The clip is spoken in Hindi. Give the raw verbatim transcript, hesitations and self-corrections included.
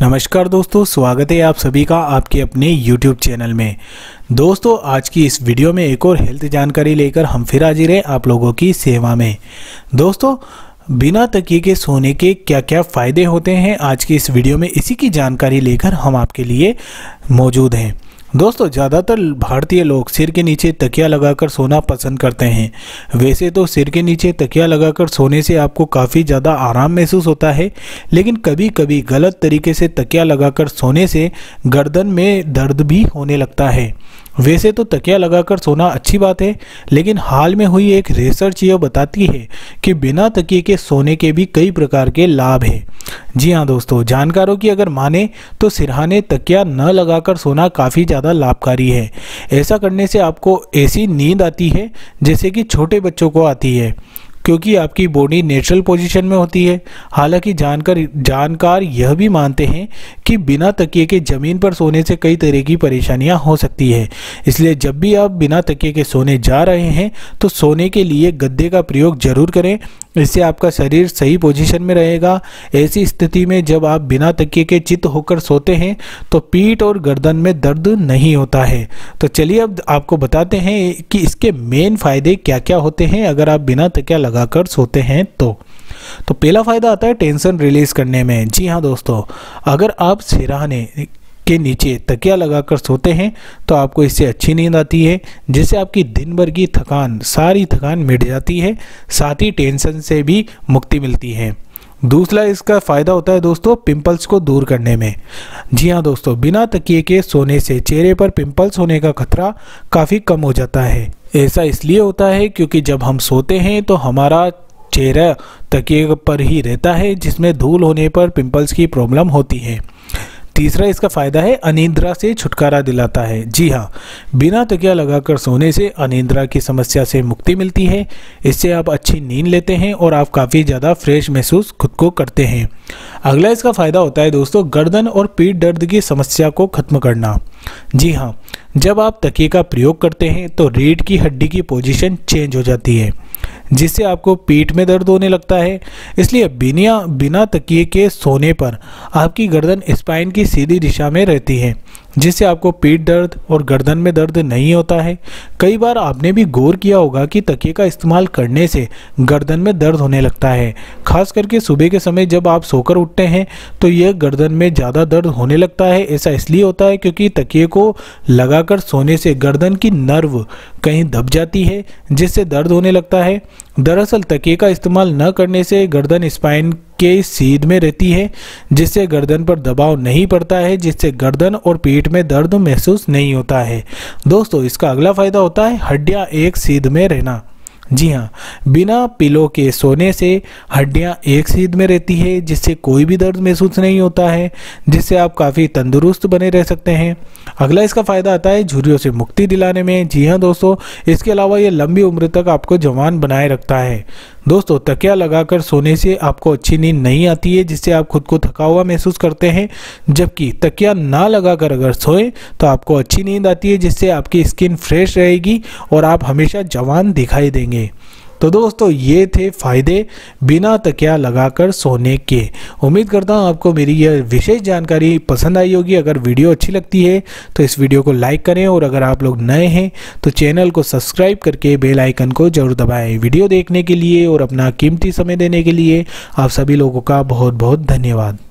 नमस्कार दोस्तों, स्वागत है आप सभी का आपके अपने यूट्यूब चैनल में। दोस्तों आज की इस वीडियो में एक और हेल्थ जानकारी लेकर हम फिर हाजिर हैं आप लोगों की सेवा में। दोस्तों बिना तकिए के सोने के क्या क्या फ़ायदे होते हैं, आज की इस वीडियो में इसी की जानकारी लेकर हम आपके लिए मौजूद हैं। दोस्तों ज़्यादातर भारतीय लोग सिर के नीचे तकिया लगाकर सोना पसंद करते हैं। वैसे तो सिर के नीचे तकिया लगाकर सोने से आपको काफ़ी ज़्यादा आराम महसूस होता है, लेकिन कभी कभी गलत तरीके से तकिया लगाकर सोने से गर्दन में दर्द भी होने लगता है। वैसे तो तकिया लगाकर सोना अच्छी बात है, लेकिन हाल में हुई एक रिसर्च यह बताती है कि बिना तकिए के सोने के भी कई प्रकार के लाभ हैं। जी हाँ दोस्तों, जानकारों की अगर माने तो सिरहाने तकिया न लगाकर सोना काफ़ी ज़्यादा लाभकारी है। ऐसा करने से आपको ऐसी नींद आती है जैसे कि छोटे बच्चों को आती है, क्योंकि आपकी बॉडी नेचुरल पोजीशन में होती है। हालांकि जानकार जानकार यह भी मानते हैं कि बिना तकिए के ज़मीन पर सोने से कई तरह की परेशानियां हो सकती है। इसलिए जब भी आप बिना तकिए के सोने जा रहे हैं तो सोने के लिए गद्दे का प्रयोग जरूर करें, इससे आपका शरीर सही पोजीशन में रहेगा। ऐसी स्थिति में जब आप बिना तकिए के चित होकर सोते हैं तो पीठ और गर्दन में दर्द नहीं होता है। तो चलिए अब आपको बताते हैं कि इसके मेन फायदे क्या क्या होते हैं अगर आप बिना तकिया लगाकर सोते हैं तो। तो पहला फायदा आता है टेंशन रिलीज करने में। जी हाँ दोस्तों, अगर आप सिरहाने के नीचे तकिया लगाकर सोते हैं तो आपको इससे अच्छी नींद आती है, जिससे आपकी दिन भर की थकान सारी थकान मिट जाती है, साथ ही टेंशन से भी मुक्ति मिलती है। दूसरा इसका फ़ायदा होता है दोस्तों पिंपल्स को दूर करने में। जी हाँ दोस्तों, बिना तकिए के सोने से चेहरे पर पिंपल्स होने का खतरा काफ़ी कम हो जाता है। ऐसा इसलिए होता है क्योंकि जब हम सोते हैं तो हमारा चेहरा तकिए पर ही रहता है, जिसमें धूल होने पर पिंपल्स की प्रॉब्लम होती है। तीसरा इसका फ़ायदा है अनिद्रा से छुटकारा दिलाता है। जी हाँ, बिना तकिया लगाकर सोने से अनिद्रा की समस्या से मुक्ति मिलती है। इससे आप अच्छी नींद लेते हैं और आप काफ़ी ज़्यादा फ्रेश महसूस खुद को करते हैं। अगला इसका फ़ायदा होता है दोस्तों गर्दन और पीठ दर्द की समस्या को ख़त्म करना। जी हाँ, जब आप तकिए का प्रयोग करते हैं तो रीढ़ की हड्डी की पोजीशन चेंज हो जाती है, जिससे आपको पीठ में दर्द होने लगता है। इसलिए बिना बिना तकिए के सोने पर आपकी गर्दन स्पाइन की सीधी दिशा में रहती है, जिससे आपको पीठ दर्द और गर्दन में दर्द नहीं होता है। कई बार आपने भी गौर किया होगा कि तकिए का इस्तेमाल करने से गर्दन में दर्द होने लगता है। खास करके सुबह के समय जब आप सोकर उठते हैं तो यह गर्दन में ज़्यादा दर्द होने लगता है। ऐसा इसलिए होता है क्योंकि तकिए को लगाकर सोने से गर्दन की नर्व कहीं दब जाती है, जिससे दर्द होने लगता है। दरअसल तकिए का इस्तेमाल न करने से गर्दन स्पाइन के सीध में रहती है, जिससे गर्दन पर दबाव नहीं पड़ता है, जिससे गर्दन और पीठ में दर्द महसूस नहीं होता है। दोस्तों इसका अगला फायदा होता है हड्डियां एक सीध में रहना। जी हाँ, बिना पिलो के सोने से हड्डियां एक सीध में रहती है, जिससे कोई भी दर्द महसूस नहीं होता है, जिससे आप काफ़ी तंदुरुस्त बने रह सकते हैं। अगला इसका फ़ायदा आता है झुर्रियों से मुक्ति दिलाने में। जी हाँ दोस्तों, इसके अलावा ये लंबी उम्र तक आपको जवान बनाए रखता है। दोस्तों तकिया लगाकर सोने से आपको अच्छी नींद नहीं आती है, जिससे आप खुद को थका हुआ महसूस करते हैं, जबकि तकिया ना लगाकर अगर सोएं तो आपको अच्छी नींद आती है, जिससे आपकी स्किन फ्रेश रहेगी और आप हमेशा जवान दिखाई देंगे। तो दोस्तों ये थे फायदे बिना तकिया लगाकर सोने के। उम्मीद करता हूँ आपको मेरी यह विशेष जानकारी पसंद आई होगी। अगर वीडियो अच्छी लगती है तो इस वीडियो को लाइक करें, और अगर आप लोग नए हैं तो चैनल को सब्सक्राइब करके बेल आइकन को जरूर दबाएं। वीडियो देखने के लिए और अपना कीमती समय देने के लिए आप सभी लोगों का बहुत बहुत धन्यवाद।